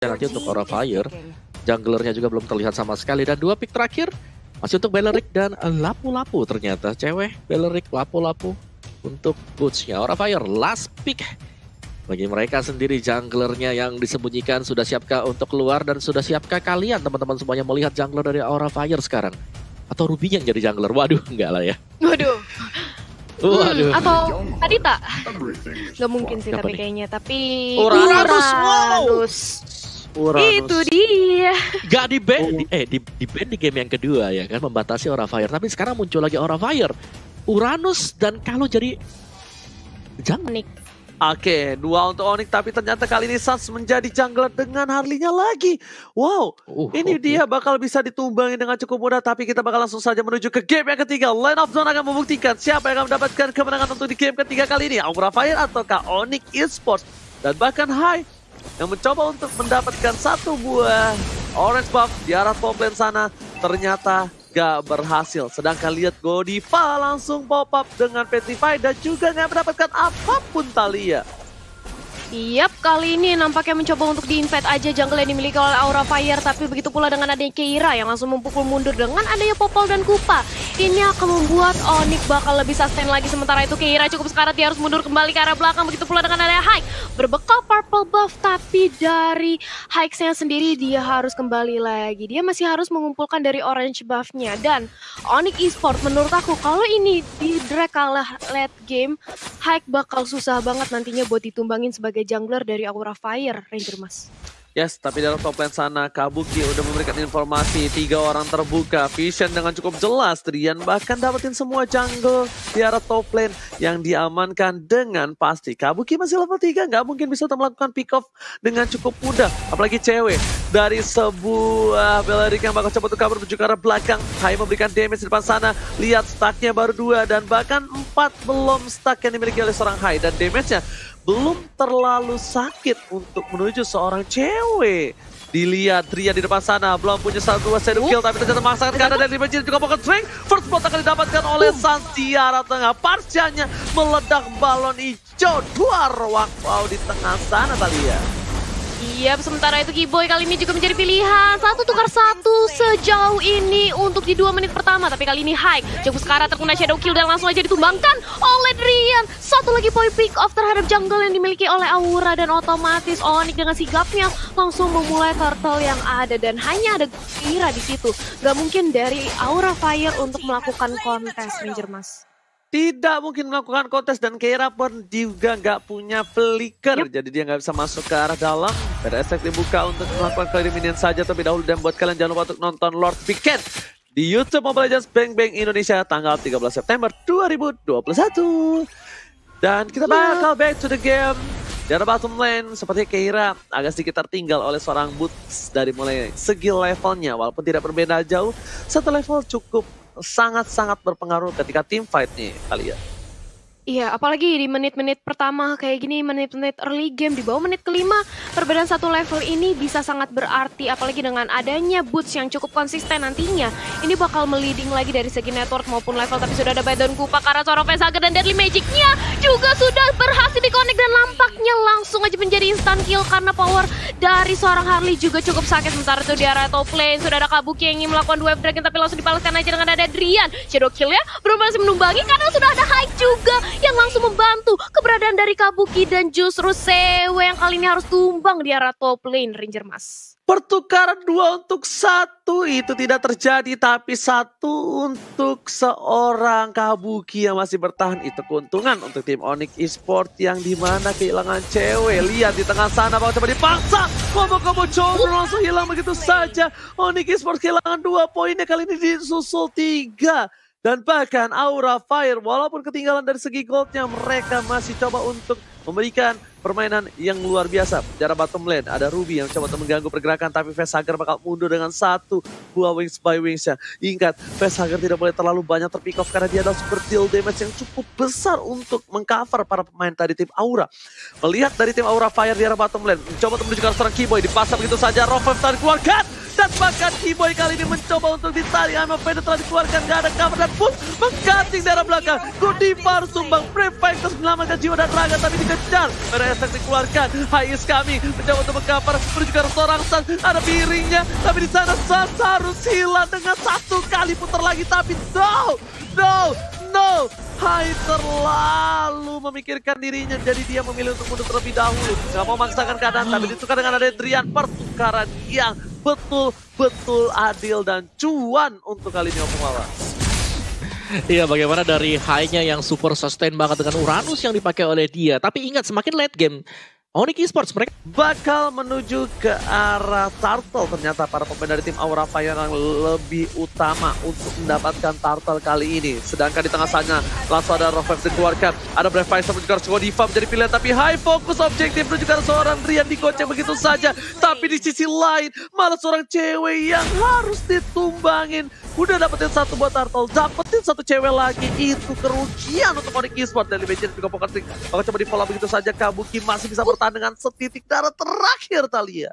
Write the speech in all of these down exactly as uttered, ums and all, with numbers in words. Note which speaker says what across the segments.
Speaker 1: nanti untuk Aura Fire. Junglernya juga belum terlihat sama sekali. Dan dua pick terakhir masih untuk Belleric dan Lapu-Lapu ternyata. Cewek, Belleric, Lapu-Lapu untuk Boots-nya. Aura Fire, last pick. Bagi mereka sendiri junglernya yang disembunyikan. Sudah siapkah untuk keluar dan sudah siapkah kalian teman-teman semuanya melihat jungler dari Aura Fire sekarang? Atau Ruby yang jadi jungler? Waduh, enggak lah ya.
Speaker 2: Waduh.
Speaker 1: Waduh.
Speaker 2: Hmm, atau Adita? Gak mungkin sih
Speaker 1: Siapa
Speaker 2: tapi
Speaker 1: nih?
Speaker 2: kayaknya. Tapi
Speaker 1: Uranus, wow.
Speaker 2: Uranus.
Speaker 1: Uranus.
Speaker 2: Itu dia.
Speaker 1: Gak di ban, di, eh di, di ban di game yang kedua ya kan, membatasi Aura Fire. Tapi sekarang muncul lagi Aura Fire, Uranus, dan kalau jadi jangan.
Speaker 3: Oke, dua untuk Onyx, tapi ternyata kali ini Sans menjadi jungler dengan Harley-nya lagi. Wow,
Speaker 1: Uh,
Speaker 3: ini
Speaker 1: okay.
Speaker 3: dia bakal bisa ditumbangi dengan cukup mudah, tapi kita bakal langsung saja menuju ke game yang ketiga. Line of Zone akan membuktikan siapa yang akan mendapatkan kemenangan untuk di game ketiga kali ini. Aura Fire ataukah Onyx Esports. Dan bahkan Hai yang mencoba untuk mendapatkan satu buah orange buff di arah top lane sana, ternyata gak berhasil. Sedangkan lihat Godiva langsung pop up dengan Petrify dan juga gak mendapatkan apapun Thalia.
Speaker 2: Yap, kali ini nampaknya mencoba untuk di-invade aja jungle yang dimiliki oleh Aura Fire. Tapi begitu pula dengan adanya Keira yang langsung memukul mundur dengan adanya Popol dan Kupa. Ini akan membuat Onyx bakal lebih sustain lagi. Sementara itu Keira cukup sekarat, dia harus mundur kembali ke arah belakang. Begitu pula dengan adanya Haik berbekal purple buff. Tapi dari Haik-nya sendiri dia harus kembali lagi. Dia masih harus mengumpulkan dari orange buff-nya. Dan Onyx Esports menurut aku kalau ini di drag kalah late game, Haik bakal susah banget nantinya buat ditumbangin sebagai jungler dari Aura Fire, Ranger Mas.
Speaker 3: Yes, tapi dalam top lane sana Kabuki udah memberikan informasi tiga orang terbuka. Vision dengan cukup jelas, Trian bahkan dapetin semua jungle di arah top lane yang diamankan dengan pasti. Kabuki masih level tiga, nggak mungkin bisa melakukan pick off dengan cukup mudah. Apalagi cewek dari sebuah Belleric yang bakal coba untuk kabur menuju ke arah belakang. Hai memberikan damage di depan sana. Lihat stacknya baru dua dan bahkan empat belum stack yang dimiliki oleh seorang Hai. Dan damage-nya belum terlalu sakit untuk menuju seorang cewek. Dilihat Ria di depan sana, belum punya satu dua shadow kill, tapi ternyata memaksakan keadaan dari Imagine juga pocket strength. First blood akan didapatkan oleh Sans di arah tengah. Parsianya meledak balon hijau. Dua ruang wow di tengah sana Thalia.
Speaker 2: Iya, sementara itu Kiboy kali ini juga menjadi pilihan. Satu tukar satu sejauh ini untuk di dua menit pertama. Tapi kali ini Haik cukup sekarat terkena shadow kill dan langsung aja ditumbangkan oleh Drian. Satu lagi point pick off terhadap jungle yang dimiliki oleh Aura. Dan otomatis Onyx dengan sigapnya langsung memulai turtle yang ada. Dan hanya ada Kira di situ. Gak mungkin dari Aura Fire untuk melakukan kontes, Ranger Mas.
Speaker 3: Tidak mungkin melakukan kontes dan Keira pun juga nggak punya flicker. Yep. Jadi dia nggak bisa masuk ke arah dalam. Pada efek dibuka untuk melakukan clear minion saja terlebih dahulu. Dan buat kalian jangan lupa untuk nonton Lord Weekend di YouTube Mobile Legends Bang Bang Indonesia tanggal tiga belas September dua ribu dua puluh satu. Dan kita bakal back to the game. Di arah bottom lane seperti Keira agak sedikit tertinggal oleh seorang Boots dari mulai segi levelnya. Walaupun tidak berbeda jauh, satu level cukup sangat-sangat berpengaruh ketika team fight nih kalian.
Speaker 2: Iya, apalagi di menit-menit pertama kayak gini, menit-menit early game di bawah menit kelima, perbedaan satu level ini bisa sangat berarti. Apalagi dengan adanya Boots yang cukup konsisten nantinya, ini bakal meliding lagi dari segi network maupun level. Tapi sudah ada Baidon Kupa karena seorang Facehugger dan Deadly Magic-nya juga sudah berhasil di-connect. Dan nampaknya langsung aja menjadi instant kill karena power dari seorang Harley juga cukup sakit. Sementara itu di area top lane sudah ada Kabuki yang ingin melakukan wave dragon, tapi langsung dibalaskan aja dengan ada Drian. Shadow kill-nya belum masih menumbangi karena sudah ada Haik juga yang langsung membantu keberadaan dari Kabuki. Dan justru Sewe yang kali ini harus tumbang di arah top lane, Ranger Mas.
Speaker 3: Pertukaran dua untuk satu itu tidak terjadi, tapi satu untuk seorang Kabuki yang masih bertahan. Itu keuntungan untuk tim Onyx Esports yang dimana kehilangan cewek. Lihat di tengah sana bakal coba dipaksa. Combo-combo coba langsung hilang begitu saja. Onyx Esports kehilangan dua poinnya, kali ini disusul tiga. Dan bahkan Aura Fire walaupun ketinggalan dari segi goldnya, mereka masih coba untuk memberikan permainan yang luar biasa. Di arah bottom lane ada Ruby yang coba untuk mengganggu pergerakan, tapi Facehugger bakal mundur dengan satu buah wings by wingsnya. Ingat, Facehugger tidak boleh terlalu banyak terpick off karena dia adalah super deal damage yang cukup besar untuk mengcover para pemain tadi tim Aura. Melihat dari tim Aura Fire di arah bottom lane, mencoba untuk menuju ke arah seorang Kiboy, dipasang begitu saja. Rough Wave tadi keluarkan dan bahkan Keyboy kali ini mencoba untuk ditarik. Ammo Fender telah dikeluarkan, gak ada cover dan pun mengkancing daerah belakang. Godiva harus sumbang, Brave Fighters menyelamatkan jiwa dan raga tapi dikejar. Beresek dikeluarkan, High is coming, mencoba untuk mengcover, menuju ke seorang Sans, ada piringnya, tapi di sana Sans harus hilang dengan satu kali putar lagi, tapi no, no, no. Hai terlalu memikirkan dirinya, jadi dia memilih untuk mundur terlebih dahulu. Gak mau memaksakan keadaan, tapi ditukar dengan ada Drian. Pertukaran yang betul-betul adil dan cuan untuk kali ini Opung Mawar.
Speaker 1: Iya, bagaimana dari high-nya yang super sustain banget dengan Uranus yang dipakai oleh dia. Tapi ingat, semakin late game, Onyx Esports mereka
Speaker 3: bakal menuju ke arah Turtle. Ternyata para pemain dari tim Aura Fire yang lebih utama untuk mendapatkan Turtle kali ini. Sedangkan di tengah sana langsung ada Rough Waves dikeluarkan. Ada Brave Fighters juga harus Godiva menjadi pilihan. Tapi high fokus objektif dan juga seorang Drian digocek begitu saja. Tapi di sisi lain malah seorang cewek yang harus ditumbangin. Udah dapetin satu buat Turtle, dapetin satu cewek lagi. Itu kerugian untuk Onyx Esports. Dan Legend juga Poker Trick bakal coba di follow begitu saja. Kabuki masih bisa bertahan dengan setitik darah terakhir Thalia.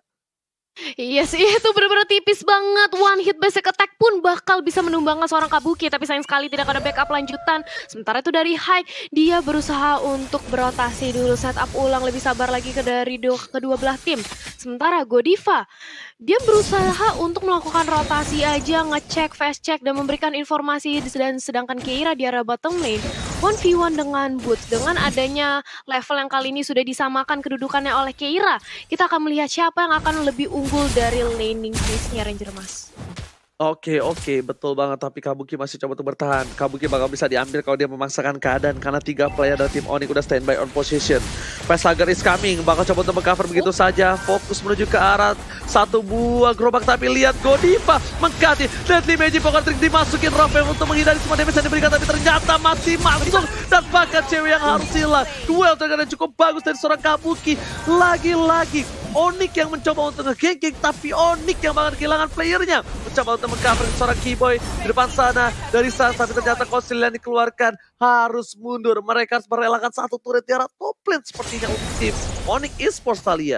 Speaker 2: Iya sih, itu benar-benar tipis banget. One hit basic attack pun bakal bisa menumbangkan seorang Kabuki. Tapi sayang sekali tidak ada backup lanjutan. Sementara itu dari High, dia berusaha untuk berotasi dulu, setup ulang, lebih sabar lagi ke dari kedua belah tim. Sementara Godiva, dia berusaha untuk melakukan rotasi aja, ngecek, fast check, dan memberikan informasi. Dan sedangkan Keira di arah bottom lane, one v one dengan Boots. Dengan adanya level yang kali ini sudah disamakan kedudukannya oleh Keira, kita akan melihat siapa yang akan lebih unggul dari laning phase-nya Ranger Mas.
Speaker 3: Oke, oke, betul banget. Tapi Kabuki masih coba untuk bertahan. Kabuki bakal bisa diambil kalau dia memaksakan keadaan. Karena tiga player dari tim Onyx udah standby on position. Facehugger is coming. Bakal coba untuk mengcover begitu saja. Fokus menuju ke arah satu buah gerobak. Tapi lihat Godiva mengkati. Deadly Magic Poker Trick dimasukin Rafael untuk menghindari semua damage yang diberikan. Tapi ternyata masih masuk. Dan bahkan cewek yang harus hilang. Duel terkadang cukup bagus dari seorang Kabuki. Lagi-lagi Onyx yang mencoba untuk nge-ganking. Tapi Onyx yang bakal kehilangan playernya. Mencoba untuk mengcover seorang Keyboy di depan sana dari sana, tapi ternyata Konsil yang dikeluarkan harus mundur. Mereka harus merelakan satu turret di arah top lane sepertinya untuk tim Onyx Esports Thalia.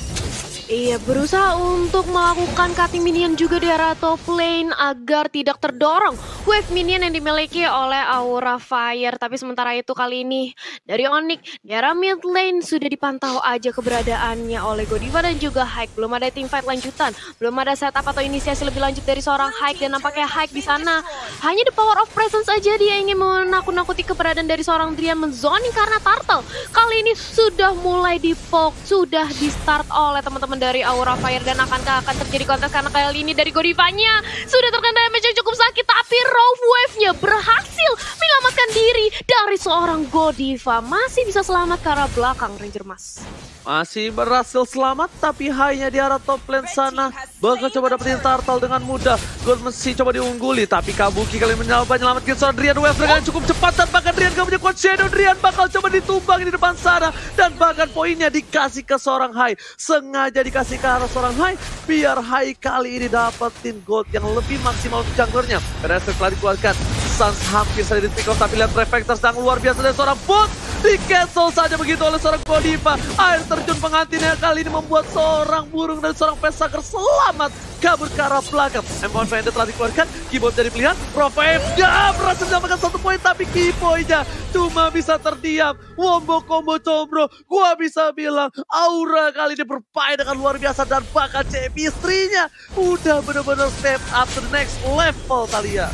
Speaker 2: Iya, berusaha untuk melakukan cutting minion juga di arah top lane agar tidak terdorong wave minion yang dimiliki oleh Aura Fire. Tapi sementara itu kali ini dari Onyx di arah mid lane sudah dipantau aja keberadaannya oleh Godiva dan juga Hike. Belum ada team fight lanjutan, belum ada setup atau inisiasi lebih lanjut dari seorang Hike, dan nampaknya Hike di sana hanya the power of presence aja. Dia ingin menakut-nakuti keberadaan dari seorang Drian, menzoning karena Turtle kali ini sudah mulai dipok, sudah di start oleh teman-teman dari Aura Fire. Dan akankah akan terjadi kontes karena kali ini dari Godivanya sudah terkena damage yang cukup sakit, tapi Rough Wave-nya berhasil menyelamatkan diri dari seorang Godiva. Masih bisa selamat ke arah belakang Ranger Mas.
Speaker 3: Masih berhasil selamat, tapi high-nya di arah top lane sana bakal coba dapetin Turtle dengan mudah. Gold mesti coba diungguli, tapi Kabuki kali ini mencoba menyelamatkan seorang Drian Wave dengan cukup cepat. Dan bahkan Drian gak punya quad shadow, Drian bakal coba ditumbang di depan sana. Dan bahkan poinnya dikasih ke seorang High. Sengaja dikasih ke arah seorang High, biar High kali ini dapetin gold yang lebih maksimal untuk junglernya. Karena setelah dikeluarkan, Sans hampir saja di pick off, tapi lihat reflectors yang luar biasa dari seorang Bot. Di cancel saja begitu oleh seorang Godiva. Air terjun pengantinnya kali ini membuat seorang burung dan seorang Facehugger selamat kabur ke arah belakang. M one Fender telah dikeluarkan, Keyboy jadi pilihan. Rafael ya berhasil mendapatkan satu poin, tapi Keyboy-nya cuma bisa terdiam. Wombo combo combro, gua bisa bilang Aura kali ini bermain dengan luar biasa. Dan bahkan chemistry-nya udah benar-benar step up to the next level Thalia.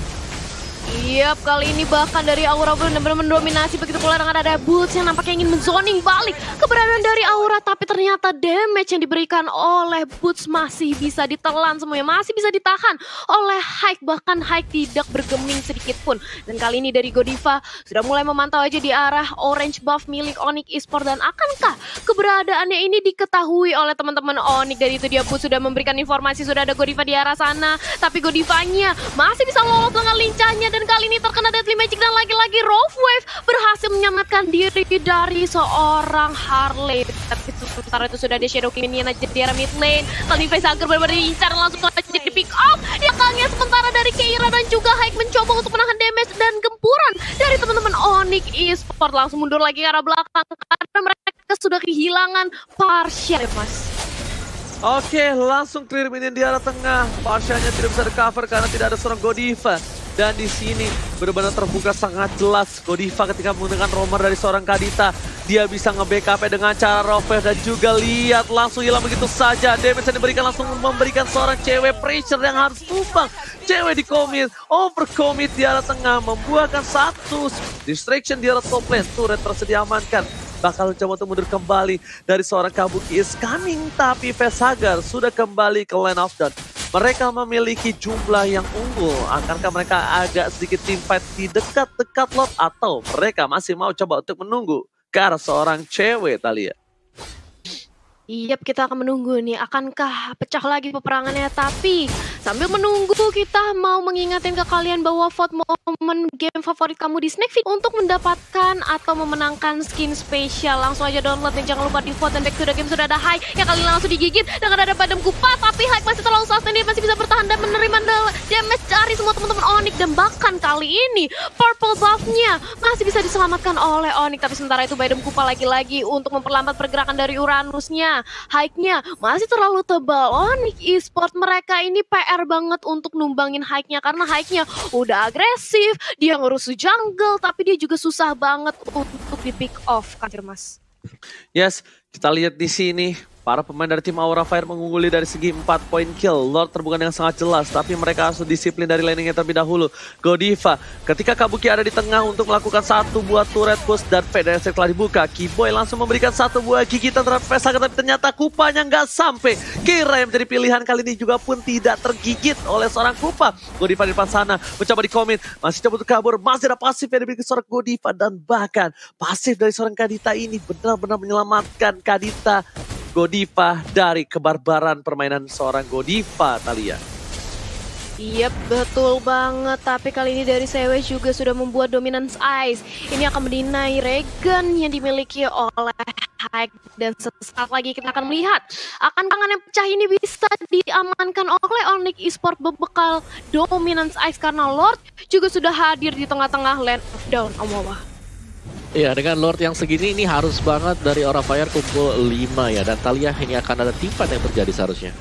Speaker 2: Yap, kali ini bahkan dari Aura benar-benar mendominasi. Begitu pula dengan ada Boots yang nampaknya ingin menzoning balik keberadaan dari Aura. Tapi ternyata damage yang diberikan oleh Boots masih bisa ditelan semuanya. Masih bisa ditahan oleh Hike. Bahkan Hike tidak bergeming sedikit pun. Dan kali ini dari Godiva sudah mulai memantau aja di arah orange buff milik Onyx Esports. Dan akankah keberadaannya ini diketahui oleh teman-teman Onyx? Dari itu dia Boots sudah memberikan informasi. Sudah ada Godiva di arah sana. Tapi Godivanya masih bisa lolos dengan lincahnya. Dan kali ini terkena Deadly Magic dan lagi-lagi Rough Wave berhasil menyelamatkan diri dari seorang Harley. Tapi sementara itu sudah ada Shadow Minion aja di arah mid lane. Kali ini Facehugger benar-benar diincar langsung aja di pick up. Ya kalinya sementara dari Keira dan juga Hike mencoba untuk menahan damage dan gempuran dari teman-teman Onyx Esports. Langsung mundur lagi ke arah belakang karena mereka sudah kehilangan partial, Mas.
Speaker 3: Oke, langsung clear minion di arah tengah. Pasha-nya tidak bisa recover karena tidak ada seorang Godiva. Dan di sini benar-benar terbuka sangat jelas. Godiva ketika menggunakan roamer dari seorang Kadita, dia bisa nge-backup dengan cara Rover dan juga lihat langsung hilang begitu saja. Damage yang diberikan langsung memberikan seorang cewek pressure yang harus tumbang. Cewek di commit, over commit di arah tengah, membuahkan satu distraction di arah top lane. Turret tersedia amankan. Bakal coba untuk mundur kembali dari seorang Kabuki is coming. Tapi Veshagger sudah kembali ke line of down. Mereka memiliki jumlah yang unggul. Akankah mereka agak sedikit team fight di dekat-dekat lot? Atau mereka masih mau coba untuk menunggu ke arah seorang cewek, Thalia?
Speaker 2: Yap, kita akan menunggu nih, akankah pecah lagi peperangannya. Tapi sambil menunggu, kita mau mengingatin ke kalian bahwa vote momen game favorit kamu di Snakefit untuk mendapatkan atau memenangkan skin spesial. Langsung aja download dan jangan lupa di vote. Dan back to the game sudah ada Hai yang kali ini langsung digigit dengan ada Padam Kupa. Tapi Hai masih terlalu sustain, dia masih bisa bertahan dan menerima damage dari semua teman-teman Onyx. Dan bahkan kali ini purple buff-nya masih bisa diselamatkan oleh Onyx. Tapi sementara itu Padam Kupa lagi-lagi untuk memperlambat pergerakan dari Uranusnya. Hike-nya masih terlalu tebal. Onyx Esports mereka ini P R banget untuk numbangin hike-nya karena hike-nya udah agresif, dia ngurus jungle, tapi dia juga susah banget untuk di pick off, kan Mas?
Speaker 3: Yes, kita lihat di sini. Para pemain dari tim Aura Fire mengungguli dari segi empat poin kill. Lord terbuka dengan sangat jelas, tapi mereka harus disiplin dari laningnya terlebih dahulu. Godiva, ketika Kabuki ada di tengah untuk melakukan satu buah turret push dan P D S telah dibuka. Kiboy langsung memberikan satu buah gigitan terhadap Veshagger, tapi ternyata Kupanya nggak sampai. Kira yang menjadi pilihan kali ini juga pun tidak tergigit oleh seorang Kupa. Godiva di depan sana, mencoba di-commit, masih coba untuk kabur, masih ada pasif yang dimiliki seorang Godiva. Dan bahkan pasif dari seorang Kadita ini benar-benar menyelamatkan Kadita Godiva dari kebarbaran permainan seorang Godiva, Thalia.
Speaker 2: Iya betul banget, tapi kali ini dari C W juga sudah membuat dominance ice. Ini akan mendinai Regen yang dimiliki oleh Hike. Dan sesaat lagi kita akan melihat akan tangan yang pecah ini bisa diamankan oleh Onyx Esports berbekal dominance ice karena Lord juga sudah hadir di tengah-tengah land of down, Omawa.
Speaker 1: Iya, dengan Lord yang segini ini harus banget dari Aura Fire kumpul lima ya. Dan Thalia ini akan ada tim fight yang terjadi seharusnya.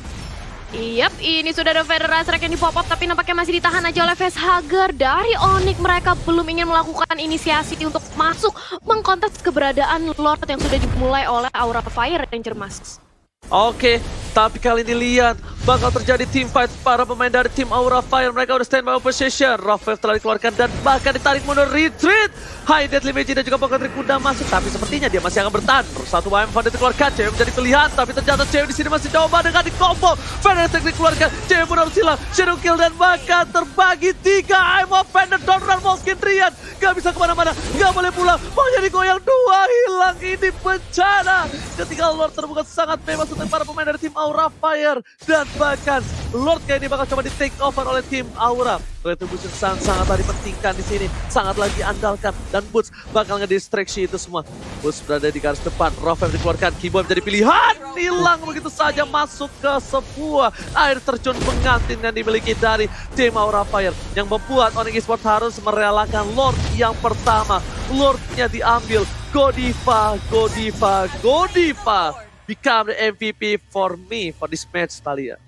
Speaker 2: Iyap, ini sudah ada Federer Strike yang dipop up tapi nampaknya masih ditahan aja oleh Veshagger. Dari Onyx mereka belum ingin melakukan inisiasi untuk masuk mengkontes keberadaan Lord yang sudah dimulai oleh Aura Fire Ranger Mas.
Speaker 3: Oke, tapi kali ini lihat bakal terjadi team fight para pemain dari tim Aura Fire. Mereka udah stand by position. Rafael telah dikeluarkan dan bahkan ditarik mundur retreat. High Deadly Mage dan juga Pocket Kuda masuk, tapi sepertinya dia masih akan bertahan. Satu W M Van dikeluarkan, cewek menjadi pilihan, tapi ternyata cewek di sini masih coba dengan di combo. Fantastic dikeluarkan, cewek pun harus hilang. Shadow kill dan bahkan terbagi tiga. I'm offended, don't run Moskin Rian. Gak bisa kemana-mana, gak boleh pulang. Mau jadi goyang dua, hilang ini bencana. Ketika Lord terbuka sangat bebas untuk para pemain dari tim Aura Fire. Dan bahkan Lord kayak ini bakal coba di take over oleh tim Aura. Retribution sangat-sangat dipentingkan di sini, sangat lagi andalkan dan Boots bakal ngedistraksi itu semua. Boots berada di garis depan, Rafael dikeluarkan, Kiboy menjadi pilihan, hilang begitu saja masuk ke sebuah air terjun pengantin yang dimiliki dari tim Aura Fire yang membuat Onyx Esports harus merelakan Lord yang pertama. Lordnya diambil, Godiva, Godiva, Godiva become the M V P for me for this match, Thalia.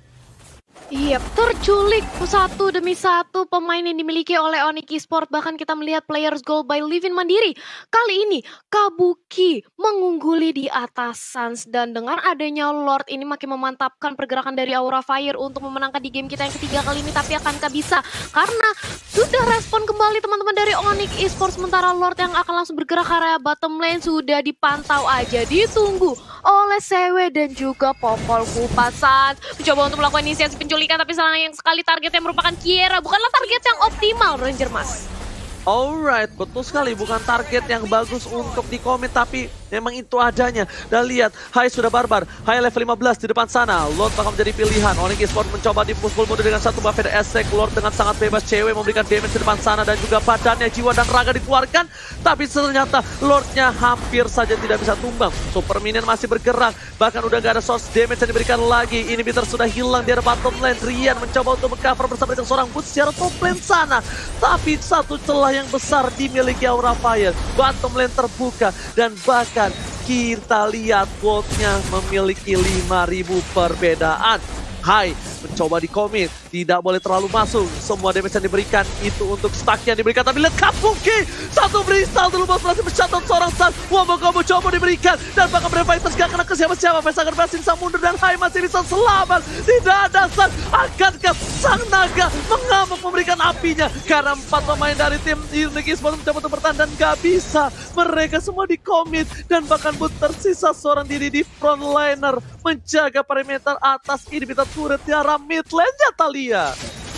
Speaker 2: Iya, terculik satu demi satu pemain yang dimiliki oleh Onyx Esports. Bahkan kita melihat players goal by Livin Mandiri. Kali ini Kabuki mengungguli di atas Suns. Dan dengan adanya Lord ini makin memantapkan pergerakan dari Aura Fire untuk memenangkan di game kita yang ketiga kali ini. Tapi akankah bisa? Karena sudah respon kembali teman-teman dari Onyx Esports. Sementara Lord yang akan langsung bergerak ke area bottom lane sudah dipantau aja. Ditunggu oleh C W dan juga Popol Kupa. Suns mencoba untuk melakukan inisiasi penculikan, tapi sayang sekali targetnya merupakan Kiera, bukanlah target yang optimal Ranger Mas.
Speaker 3: Alright, betul sekali, bukan target yang bagus untuk di-commit, tapi memang itu adanya. Dan lihat, Hai sudah barbar, Hai level lima belas di depan sana. Lord bakal menjadi pilihan. Onyx Esports mencoba di push mundur dengan satu buff dari Esek. Lord dengan sangat bebas, cewek memberikan damage di depan sana dan juga badannya, jiwa dan raga dikeluarkan. Tapi ternyata Lordnya hampir saja tidak bisa tumbang. Super Minion masih bergerak, bahkan udah gak ada source damage yang diberikan lagi. Inhibitor sudah hilang di area bottom lane. Rian mencoba untuk meng-cover bersama dengan seorang Boots secara top lane sana. Tapi satu celah yang besar dimiliki Aura Fire. Bottom lane terbuka dan bahkan kita lihat Bolt-nya memiliki lima ribu perbedaan. Hai, mencoba di commit, tidak boleh terlalu masuk. Semua damage yang diberikan itu untuk stack yang diberikan. Tapi lihat Kabuki, satu kristal dulu bos berhasil mencatat seorang Sun. Wombo-combo coba diberikan dan bahkan Brave Fighters gak kena ke siapa-siapa. Facehager berhasil bisa mundur dan Hai masih bisa selamat. Tidak ada Sun, akankah Sang Naga mengamuk memberikan apinya? Karena empat pemain dari tim Unique Esports mencoba untuk bertahan dan gak bisa. Mereka semua di commit dan bahkan Boot tersisa seorang diri di frontliner menjaga perimeter atas inhibitor turret di arah mid lane-nya Thalia.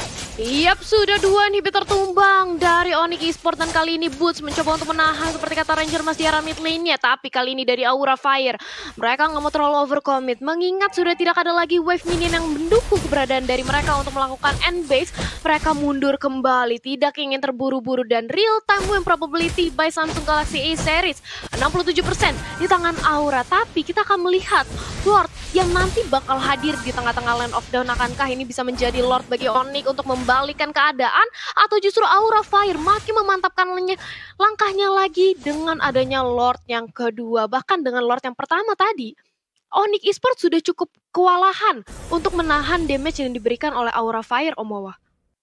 Speaker 2: Yap, sudah dua inhibitor tumbang dari Onyx Esports dan kali ini Boots mencoba untuk menahan seperti kata Ranger Mas di arah mid lane-nya. Tapi kali ini dari Aura Fire, mereka nggak mau terlalu overcommit. Mengingat sudah tidak ada lagi wave minion yang mendukung keberadaan dari mereka untuk melakukan end base. Mereka mundur kembali, tidak ingin terburu-buru dan real time win probability by Samsung Galaxy A series enam puluh tujuh persen di tangan Aura. Tapi kita akan melihat Lord yang nanti bakal hadir di tengah-tengah Land of Dawn. Akankah ini bisa menjadi Lord bagi Onyx untuk membalikan keadaan, atau justru Aura Fire makin memantapkan langkahnya lagi dengan adanya Lord yang kedua? Bahkan dengan Lord yang pertama tadi, Onyx Esports sudah cukup kewalahan untuk menahan damage yang diberikan oleh Aura Fire, Omawa.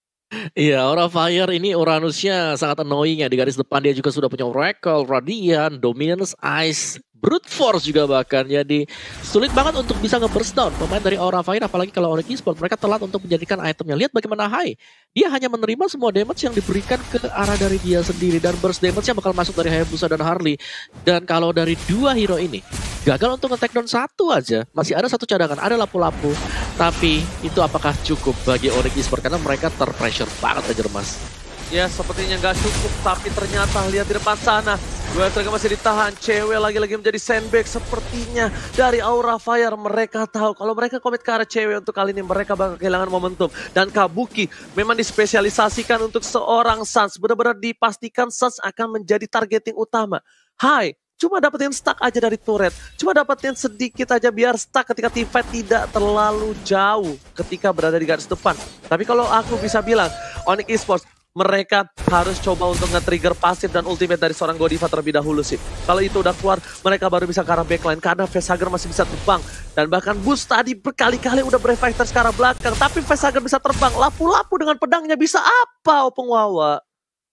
Speaker 1: Iya, Aura Fire ini Uranusnya sangat annoying ya. Di garis depan dia juga sudah punya Oracle, Radiant, Dominance, Ice, Brute Force juga bahkan. Jadi sulit banget untuk bisa nge-burst down pemain dari Aura Fire. Apalagi kalau Onyx Esports mereka telat untuk menjadikan itemnya. Lihat bagaimana Hai, dia hanya menerima semua damage yang diberikan ke arah dari dia sendiri. Dan burst damage-nya bakal masuk dari Hayabusa dan Harley. Dan kalau dari dua hero ini gagal untuk nge-take down satu aja, masih ada satu cadangan, ada lapu-lapu. Tapi itu apakah cukup bagi Onyx Esports? Karena mereka terpressure banget aja Mas.
Speaker 3: Ya sepertinya nggak cukup, tapi ternyata lihat di depan sana, dua striker masih ditahan. Cewek lagi-lagi menjadi sandbag sepertinya dari Aura Fire. Mereka tahu kalau mereka komit ke arah cewek untuk kali ini mereka bakal kehilangan momentum. Dan Kabuki memang dispesialisasikan untuk seorang Suns. Benar-benar dipastikan Suns akan menjadi targeting utama. Hai, cuma dapetin stack aja dari turret. Cuma dapetin sedikit aja biar stack ketika teamfight tidak terlalu jauh ketika berada di garis depan. Tapi kalau aku bisa bilang, Onyx Esports mereka harus coba untuk nge-trigger pasif dan ultimate dari seorang Godiva terlebih dahulu sih. Kalau itu udah keluar, mereka baru bisa ke arah backline karena Facehager masih bisa terbang. Dan bahkan Boost tadi berkali-kali udah Brave Fighters ke arah belakang, tapi Facehager bisa terbang. Lapu-lapu dengan pedangnya bisa apa, Opung Wawa?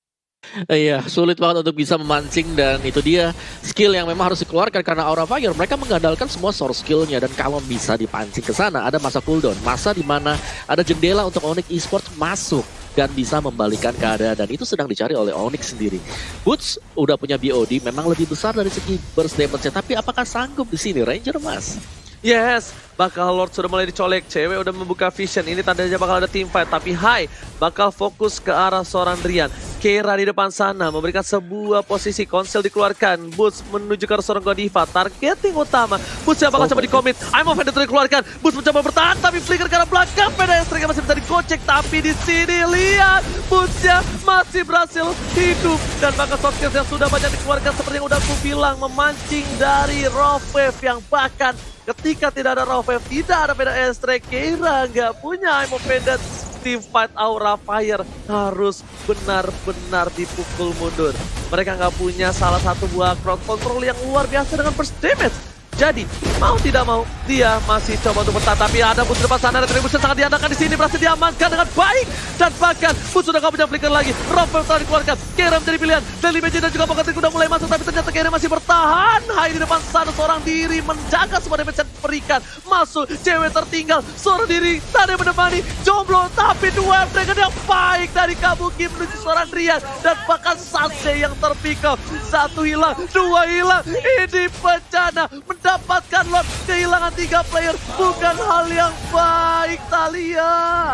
Speaker 1: Iya, sulit banget untuk bisa memancing dan itu dia skill yang memang harus dikeluarkan karena Aura Fire mereka mengandalkan semua source skillnya dan kalau bisa dipancing ke sana ada masa cooldown, masa di mana ada jendela untuk Onyx Esports masuk dan bisa membalikan keadaan dan itu sedang dicari oleh Onyx sendiri. Boots udah punya B O D memang lebih besar dari segi burst damage-nya, tapi apakah sanggup di sini Ranger Mas?
Speaker 3: Yes, bakal Lord sudah mulai dicolek, cewek udah membuka vision, ini tandanya bakal ada teamfight, tapi Hai bakal fokus ke arah seorang Rian. Keira di depan sana memberikan sebuah posisi, konsel dikeluarkan, Boots menuju ke arah seorang Godiva, targeting utama, Boots yang bakal coba di-commit, I'm of Vendor dikeluarkan, Boots mencoba bertahan, tapi flicker ke arah belakang, pedestrian masih bisa dikocek, tapi di sini lihat, Bootsnya masih berhasil hidup, dan bahkan soft skills yang sudah banyak dikeluarkan, seperti yang udah aku bilang, memancing dari Raw Wave yang bahkan ketika tidak ada Raw Wave, tidak ada pedestrian, Keira nggak punya I'm of Vendor. Team fight Aura Fire harus benar-benar dipukul mundur. Mereka nggak punya salah satu buah crowd control yang luar biasa dengan burst damage. Jadi, mau tidak mau, dia masih coba untuk bertahan. Tapi ada Boots depan sana, Retribution sangat diandalkan di sini. Berhasil diamankan dengan baik. Dan bahkan, Boots sudah nggak punya flicker lagi. Robert telah dikeluarkan. Keira menjadi pilihan. Dan Limeji dan juga Bokatik udah mulai masuk. Tapi ternyata Keira masih bertahan. Hai di depan sana, seorang diri menjaga semua damage yang diberikan. Masuk, cewek tertinggal. Seorang diri, tadi menemani. Jomblo, tapi dua Dragon yang baik dari Kabuki menuju seorang Rian. Dan bahkan Sanse yang terpick up. Satu hilang, dua hilang. Ini bencana. Mendapatkan Lord, kehilangan tiga player bukan hal yang baik, Thalia.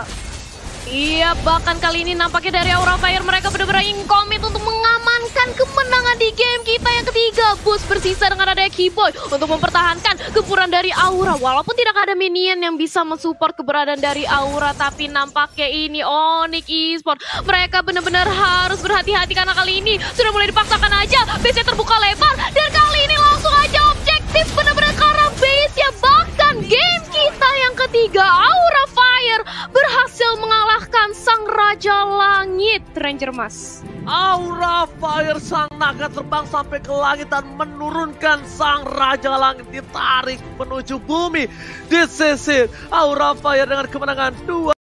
Speaker 2: Iya, bahkan kali ini nampaknya dari Aura Fire mereka benar-benar ingin komit untuk mengamankan kemenangan di game kita yang ketiga. Boost bersisa dengan ada Keyboy untuk mempertahankan gempuran dari Aura. Walaupun tidak ada minion yang bisa mensupport keberadaan dari Aura, tapi nampaknya ini Onyx Esports mereka benar-benar harus berhati-hati karena kali ini sudah mulai dipaksakan aja. Base-nya terbuka lebar dan kali ini langsung aja objektif benar-benar ke arah base ya. Bahkan game kita yang ketiga Aura Fire berhasil mengalahkan Sang Raja Langit Ranger Mas.
Speaker 3: Aura Fire sang naga terbang sampai ke langit dan menurunkan sang Raja Langit, ditarik menuju bumi. Disisir Aura Fire dengan kemenangan dua